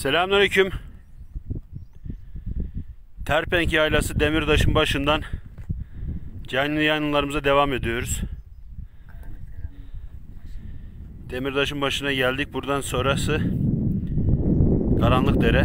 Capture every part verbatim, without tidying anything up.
Selamünaleyküm. Terpenk Yaylası Demirtaş'ın başından canlı yayınlarımıza devam ediyoruz. Demirtaş'ın başına geldik. Buradan sonrası Karanlıkdere.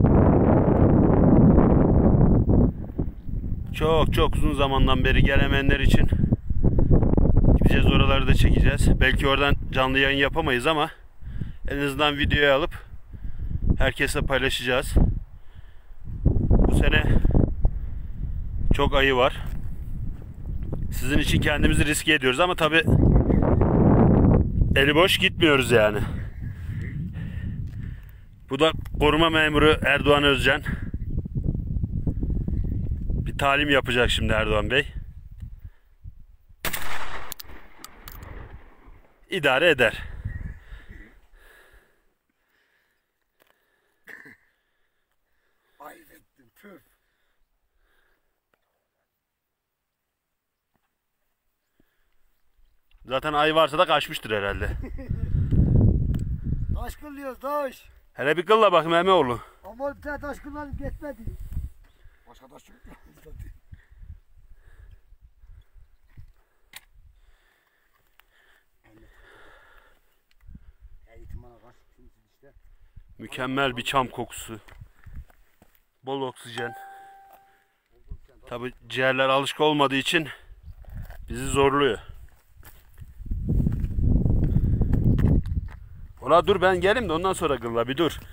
Çok çok uzun zamandan beri gelemeyenler için gideceğiz, oraları da çekeceğiz. Belki oradan canlı yayın yapamayız ama en azından videoya alıp herkesle paylaşacağız. Bu sene çok ayı var. Sizin için kendimizi riske ediyoruz ama tabi eli boş gitmiyoruz yani. Bu da koruma memuru Erdoğan Özcan. Bir talim yapacak şimdi Erdoğan Bey. İdare eder. Ayıp ettim, püf. Zaten ay varsa da kaçmıştır herhalde. Taş kılıyoruz, taş. Hele bir kılla bakayım Emeoğlu. Ama bir tane taş kılmadık, yetmedi. Başka taş yok. Mükemmel bir çam kokusu. Bol oksijen. Tabi ciğerler alışık olmadığı için bizi zorluyor. Ola dur, ben gelim de ondan sonra kılla, bir dur.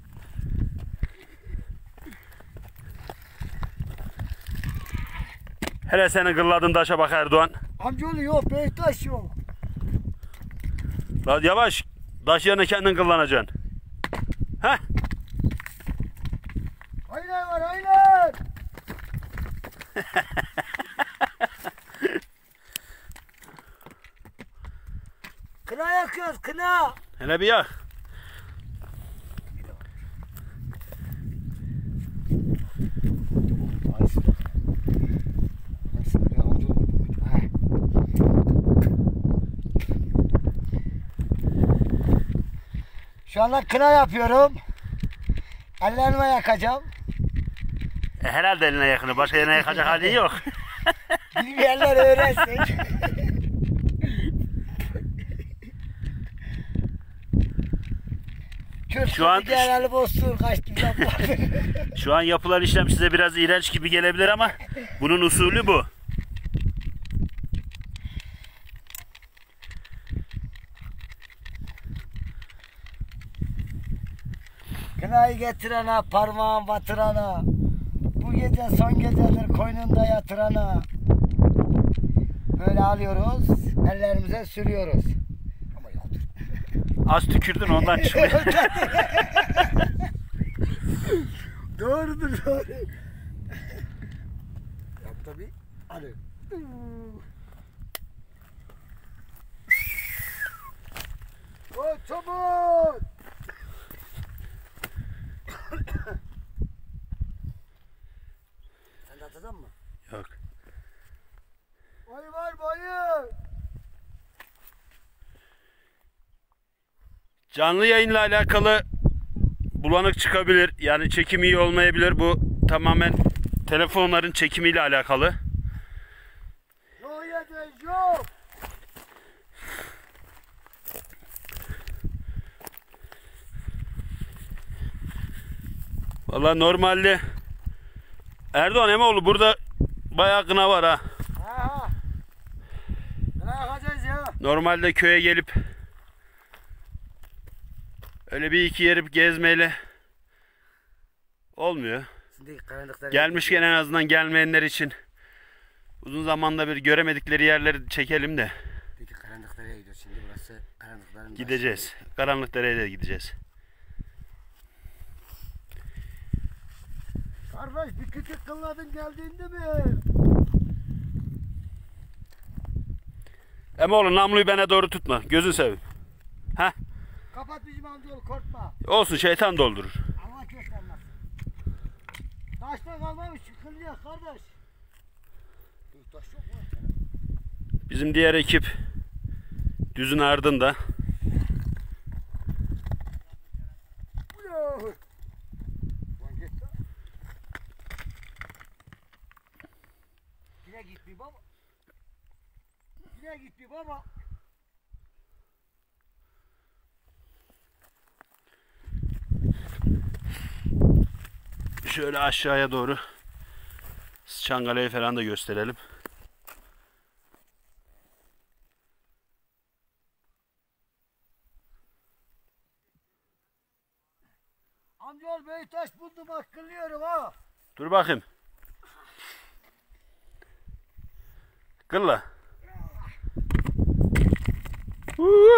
Hele senin kılladığın taşa bak Erdoğan. Amcaoğlu yok, büyük taş yok. La yavaş, taş yerine kendin kıllanacaksın. Heh. Aynen var, aynen. Kına yakıyoruz, kına. Hele bir yak. Şu anda kına yapıyorum. Ellerime yakacağım. E, herhalde eline yakını. Başka yerine yakacak hali yok. Bilmeyenler öğrensin. Şu an genelde bozsun, kaçtı. şu an yapılan işlem size biraz iğrenç gibi gelebilir ama bunun usulü bu. Kınayı getirene, parmağın batırana, bu gece son gecedir koynunda yatırana. Böyle alıyoruz, ellerimize sürüyoruz. Ama yoktur. Az tükürdün ondan çıkıyor. Doğrudur, doğru. Yap tabii. Hadi. O çabuk. Sen de atacak mısın? Yok. Bayı var, bayı. Canlı yayınla alakalı bulanık çıkabilir. Yani çekim iyi olmayabilir. Bu tamamen telefonların çekimiyle alakalı. Yok yedin, yok. Vallahi normalde Erdoğan Emoğlu burada bayağı kına var ha. Ha. Ne yapacağız ya? Normalde köye gelip öyle bir iki yeri gezmeyle olmuyor. Gelmişken en azından gelmeyenler için uzun zamanda bir göremedikleri yerleri çekelim de. Peki Karanlıkdere'ye gidiyoruz şimdi, burası Karanlıkların. Gideceğiz. Karanlıkdere'ye de gideceğiz. Kardeş, bir küçük kılladın geldiğinde mi? Emoğlu namluyu bana doğru tutma. Gözün seveyim. Heh. Kapat bizim amcaoğlu, korkma. Olsun, şeytan doldurur. Allah göstermez. Taşta kalmamış, kılacağız kardeş. Taş yok mu? Bizim diğer ekip düzün ardında. gibi ama. Şöyle aşağıya doğru Çangalayı falan da gösterelim. Amcaoğlu Beytaş buldum akıllıyorum ha. Dur bakayım. Kılla. Uh!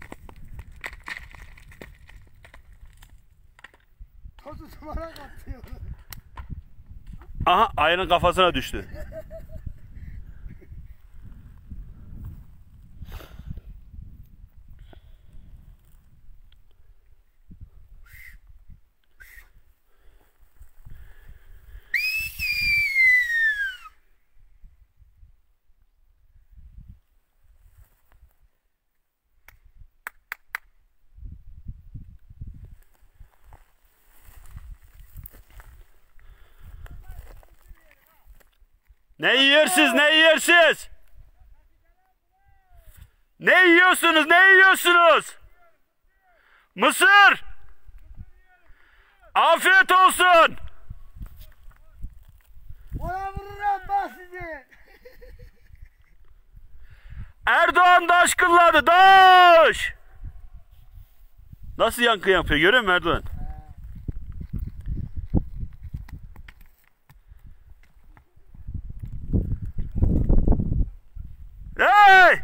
Tozu dumana katıyor. Aha ayının kafasına düştü. Ne yiyorsunuz? Ne yiyorsunuz? Ne yiyorsunuz? Ne yiyorsunuz? Mısır! Afiyet olsun! Ona vururum ben sizi. Erdoğan daş kılladı, daş! Nasıl yankı yapıyor görüyor musun Erdoğan? Hey!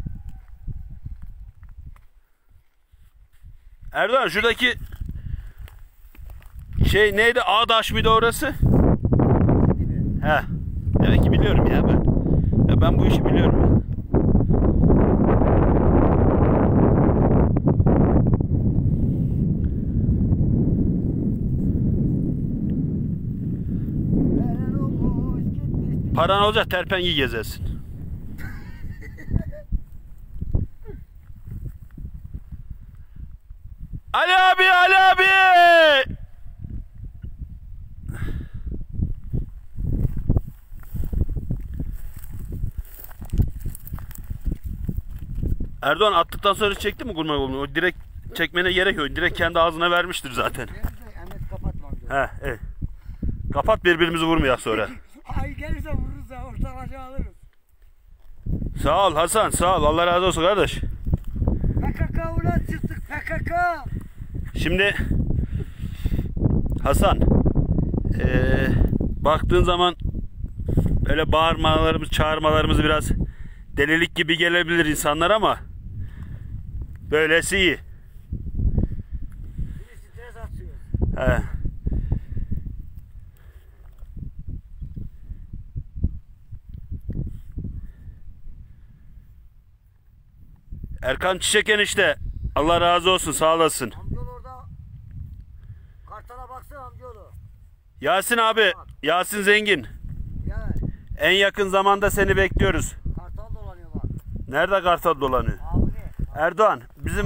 Erdoğan şuradaki şey neydi? Ağdaş mıydı orası? He. Demek ki biliyorum ya ben. Ya ben bu işi biliyorum ya. Paran olacak terpengi gezersin. Ali abi, Ali abi! Erdoğan attıktan sonra çekti mi kurma golünü? O direkt çekmene gerek yok. Direkt kendi ağzına vermiştir zaten. Ahmet kapatmam. He, evet. Kapat birbirimizi vurmayak sonra. Ay gelirse vururuz ha ortalığı alırız. Sağ ol Hasan, sağ ol. Allah razı olsun kardeş. P K K ulan çıktık P K K. Şimdi Hasan, ee, baktığın zaman böyle bağırmalarımız, çağırmalarımız biraz delilik gibi gelebilir insanlar ama böylesi iyi. Bir stres atıyor. He. Erkan Çiçek enişte, Allah razı olsun, sağ olasın. Amcaoğlu orada kartala baksana amcaoğlu. Yasin abi, Yasin Zengin. Ya En yakın zamanda seni bekliyoruz. kartal dolanıyor bak. Nerede kartal dolanıyor? Abi ne? Erdoğan, bizim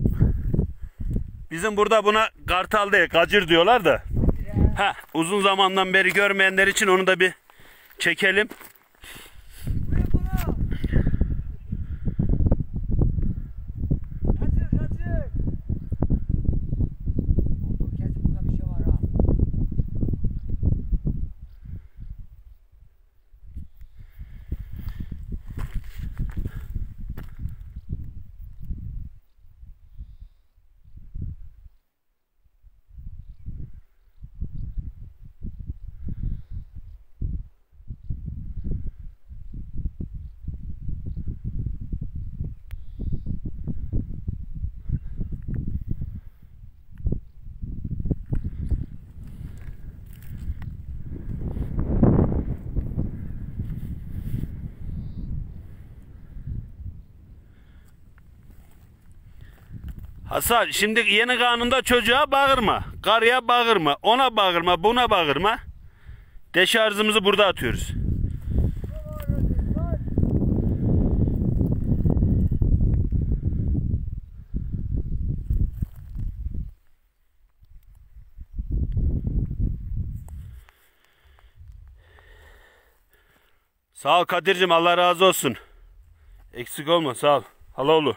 bizim burada buna kartal değil, gacır diyorlar da. Ha, uzun zamandan beri görmeyenler için onu da bir çekelim. Buraya buna. Kaçır kaçır. Oğlum kesin burada bir şey var ha. Hasan, şimdi yeni kanunda çocuğa bağırma, karıya bağırma, ona bağırma, buna bağırma. Deşarjımızı burada atıyoruz. Sağ ol Kadir'cim, Allah razı olsun. Eksik olma, sağ ol. Halaoğlu.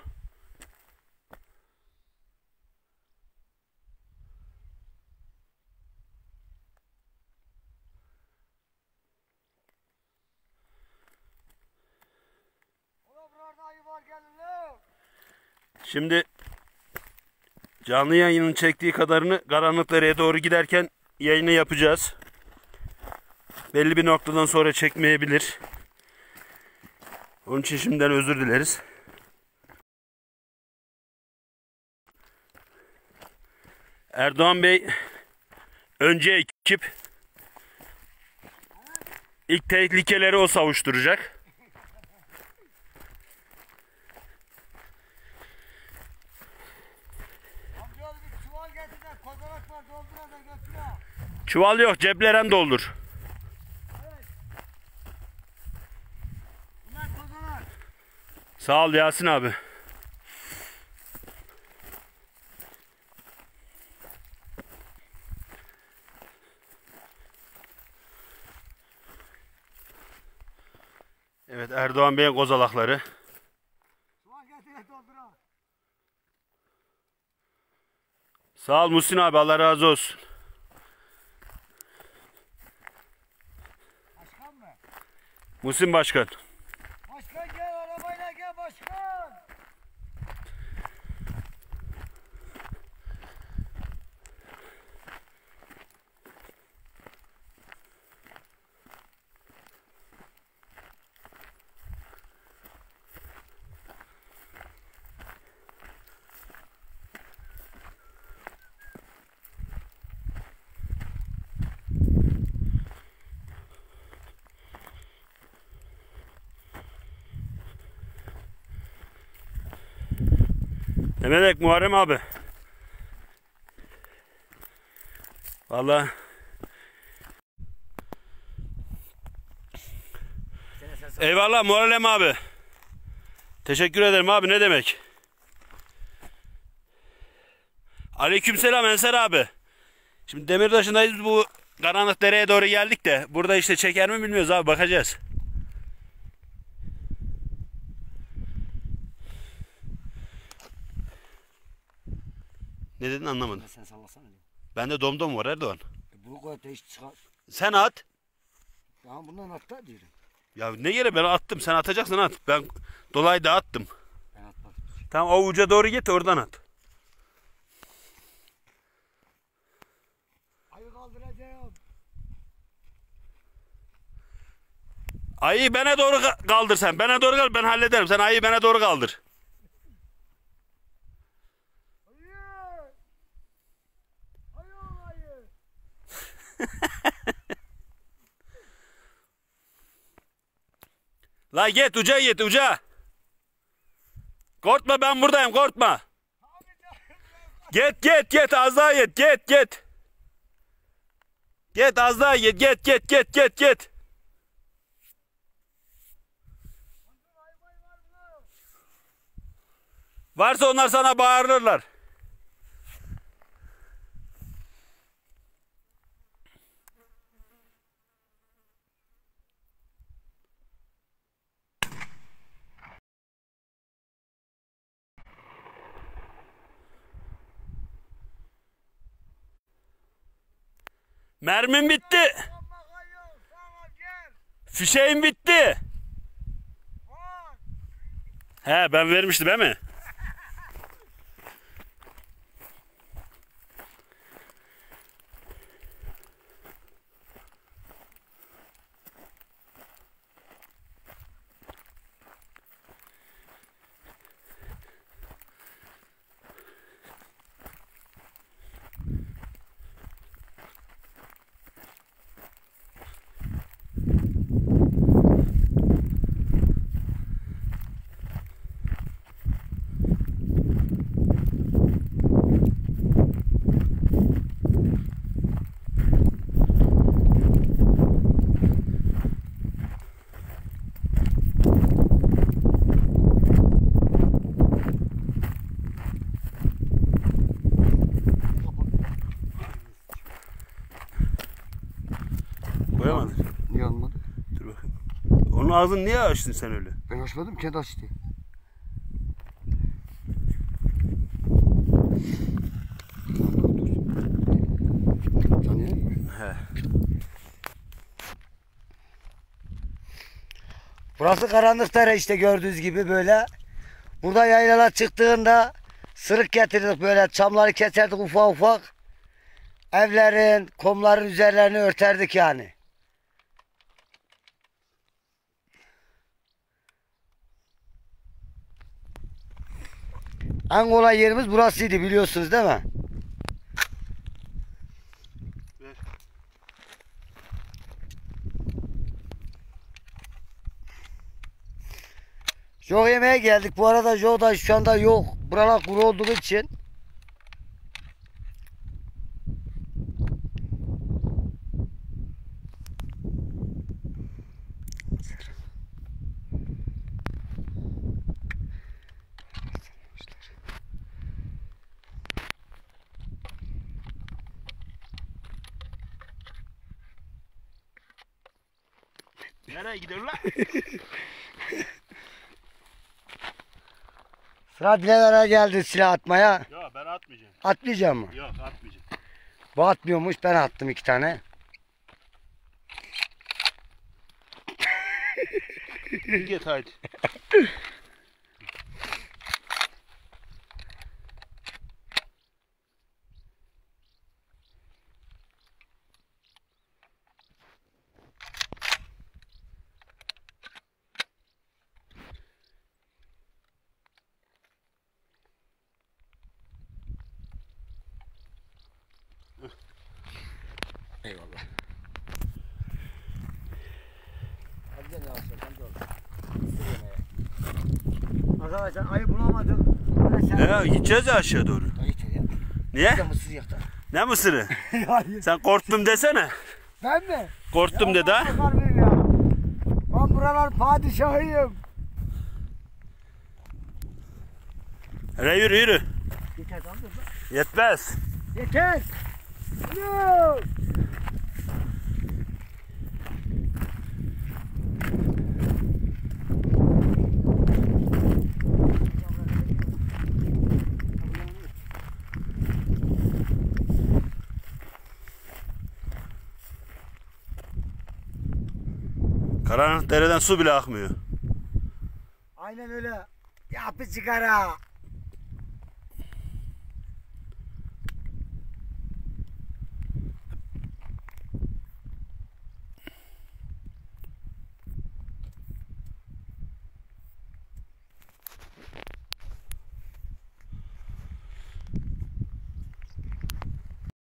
Ulan burada ayı var, gelin lan. Şimdi canlı yayının çektiği kadarını karanlıklara doğru giderken yayını yapacağız. Belli bir noktadan sonra çekmeyebilir. Onun için şimdiden özür dileriz. Erdoğan Bey önce ekip ilk tehlikeleri o savuşturacak. Amcaoğlu bir çuval getir de kozalak var, doldura da götür ha. Çuval yok, cepleren doldur. Evet. Bunlar kozalak. Sağ ol Yasin abi. Evet, Erdoğan Bey'in kozalakları. Çuval getir de doldur ha. Sağ ol Muhsin abi, Allah razı olsun. Başkan mı? Muhsin Başkan. Başkan gel, arabayla gel başkan. Ne demek Muharrem abi? Vallahi eyvallah Muharrem abi. Teşekkür ederim abi, ne demek? Aleykümselam Ensar abi. Şimdi Demirtaş'ındayız, bu karanlık dereye doğru geldik de burada işte çeker mi bilmiyoruz abi, bakacağız. Ne dedin anlamadım. Sen sallasana. Bende domdom var Erdoğan. E bunu koy da hiç çıkar. Sen at. Ya bundan atla diyorum. Ya ne yere, ben attım, sen atacaksın at. Ben dolayı da attım. Ben atmadım. Tamam, o uca doğru git, oradan at. Ayı kaldıracağım. Ayıyı bana doğru ka- kaldır sen. Bana doğru kaldır, ben hallederim. Sen ayıyı bana doğru kaldır. Ayı. Ayı ol ayı. La git uca git uca. Korkma, ben buradayım, korkma. Git git git, az daha git git git. Git az daha git git git git git git. Varsa onlar sana bağırırlar. Mermim bitti. Fişeğim bitti. He, ben vermiştim değil mi? Koyamadın. Niye almadın? Dur bakayım. Onun ağzını niye açtın sen öyle? Ben açmadım, kendi açtı. Burası Karanlıkdere işte gördüğünüz gibi böyle. Burada yaylalar çıktığında sırık getirdik böyle çamları keserdik ufak ufak. Evlerin, komların üzerlerini örterdik yani. En kolay yerimiz burasıydı biliyorsunuz değil mi? Ver. Jok yemeğe geldik. Bu arada Jok da şu anda yok. Buralar kuru olduğu için. Nereye gidiyorsun lan? Sıra Bilal'e geldi silah atmaya. Yok ben atmayacağım. Atmayacağım mı? Yok atmayacağım. Bu atmıyormuş, ben attım iki tane. Git hadi. Eyvallah. Arkadaşlar ayı bulamadık. Ya gideceğiz ya aşağı doğru. Niye? Mısır yakta. Ne mısırı? Hayır. Sen korktum desene. Ben mi? Korktum Ya dedi ha. ben korkar mıyım ya? Ben buralar padişahıyım. Hele yürü yürü. Yeter tamam mı? Yetmez. Yeter. Yürü. Karanlık dereden su bile akmıyor. Aynen öyle. Yapı sigara.